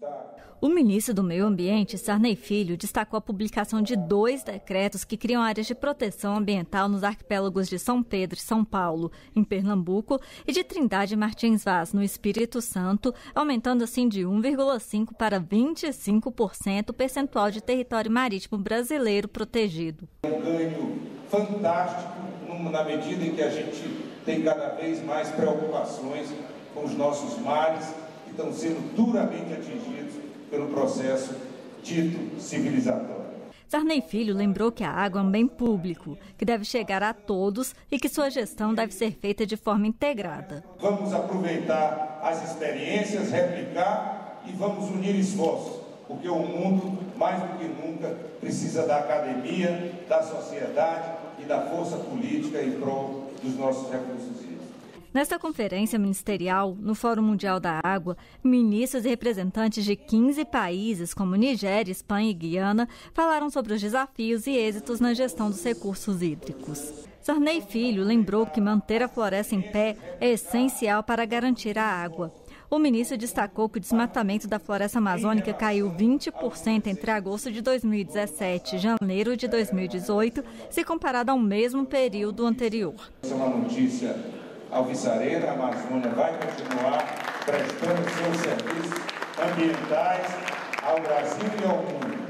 O ministro do Meio Ambiente, Sarney Filho, destacou a publicação de 2 decretos que criam áreas de proteção ambiental nos arquipélagos de São Pedro e São Paulo, em Pernambuco, e de Trindade e Martins Vaz, no Espírito Santo, aumentando assim de 1,5% para 25% o percentual de território marítimo brasileiro protegido. Um ganho fantástico na medida em que a gente tem cada vez mais preocupações com os nossos mares, que estão sendo duramente atingidos pelo processo dito civilizatório. Sarney Filho lembrou que a água é um bem público, que deve chegar a todos e que sua gestão deve ser feita de forma integrada. Vamos aproveitar as experiências, replicar e vamos unir esforços, porque o mundo, mais do que nunca, precisa da academia, da sociedade e da força política em prol dos nossos recursos hídricos. Nesta conferência ministerial, no Fórum Mundial da Água, ministros e representantes de 15 países, como Nigéria, Espanha e Guiana, falaram sobre os desafios e êxitos na gestão dos recursos hídricos. Sarney Filho lembrou que manter a floresta em pé é essencial para garantir a água. O ministro destacou que o desmatamento da floresta amazônica caiu 20% entre agosto de 2017 e janeiro de 2018, se comparado ao mesmo período anterior. Essa é uma notícia alvissareira. A Amazônia vai continuar prestando seus serviços ambientais ao Brasil e ao mundo.